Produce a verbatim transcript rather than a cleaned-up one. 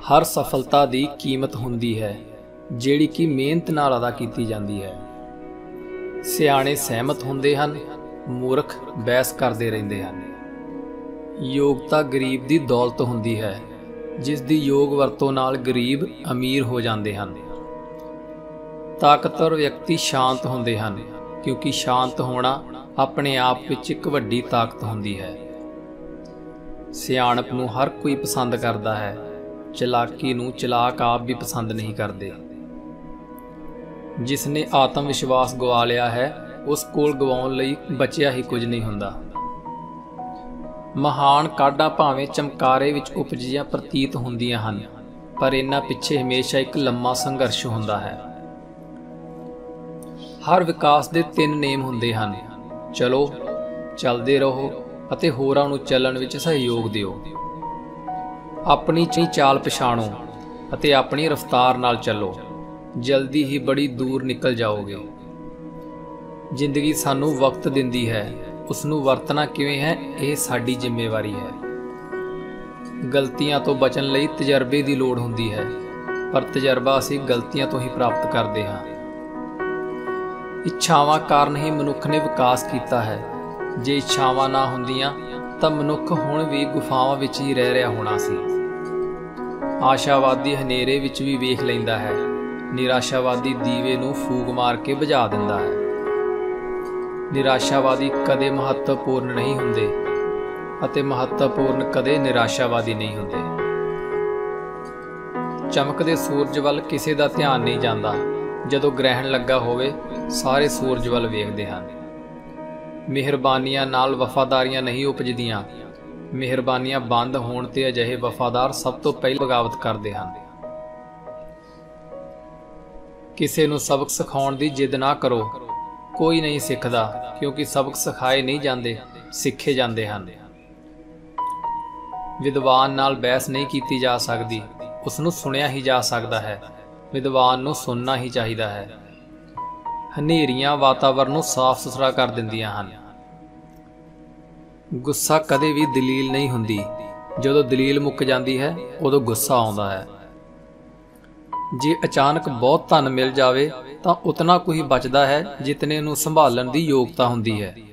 हर सफलता की कीमत हुंदी है जिहड़ी कि मेहनत नाल अदा कीती जांदी है। सियाणे सहमत हुंदे हन, मूर्ख बहस करते रहंदे हन। योग्यता गरीब दी दौलत हुंदी है जिस दी योग वरतों नाल गरीब अमीर हो जाते हैं। ताकतवर व्यक्ति शांत होंदे हन क्योंकि शांत होना अपने आप विच एक वड्डी ताकत हुंदी है। सियाणप नूं हर कोई पसंद करता है, चलाकी नूं चलाक आप भी पसंद नहीं करते। जिसने आत्म विश्वास गवा लिया है उस कोल गवाउण लई बचिया ही कुछ नहीं हुंदा। महान काढां भावें चमकारे विच उपजियां प्रतीत हुंदियां हन, पर इन्हां पिछे हमेशा एक लंबा संघर्ष हुंदा है। हर विकास दे तीन नेम हुंदे हन, चलो, चलदे रहो अते होरां नूं चलण विच सहयोग दिओ। अपनी ची चाल पछाणो अते अपनी रफ्तार नाल चलो, जल्दी ही बड़ी दूर निकल जाओगे। जिंदगी सानू वक्त दिंदी है, उसनू वरतना किवें है यह साडी जिम्मेवारी है। गलतियां तो बचन लई तजर्बे की लोड़ हुंदी है, पर तजर्बा असीं गलतियां तो ही प्राप्त करते हाँ। इच्छावां कारण ही मनुख ने विकास किया है। जे इच्छावां ना हुंदियां तां मनुख हुण भी गुफावां विच ही रह रहा होना सी। आशावादी हनेरे विच भी वेख लैंदा है, निराशावादी दीवे नूं फूक मार के बुझा दिंदा है। निराशावादी कदे महत्वपूर्ण नहीं हुंदे अते महत्वपूर्ण कदे निराशावादी नहीं हुंदे। चमकदे सूरज वल किसी दा ध्यान नहीं जांदा, जदों ग्रहण लगा होवे सारे सूरज वल वेखदे हन। मेहरबानियां नाल वफादारियां नहीं उपजदियां, मेहरबानियां बंद होण ते अजिहे वफादार सब तो पहले बगावत करदे हन। किसी नूं सबक सिखाउण दी जिद ना करो, कोई नहीं सिखदा क्योंकि सबक सिखाए नहीं जाते, सिखे जाते हैं। विद्वान नाल बहस नहीं की जा सकती, उसनूं सुनिया ही जा सकता है। विद्वान नूं सुनना ही चाहिए है। हनेरियां वातावरण नूं साफ सुथरा कर दिंदियां हन। गुस्सा कदे भी दलील नहीं हुंदी, जदों दलील मुक जाती है उदों गुस्सा आउंदा है। जे अचानक बहुत धन मिल जाए तो उतना को ही बचता है जितने नूं संभालण दी योग्यता हुंदी है।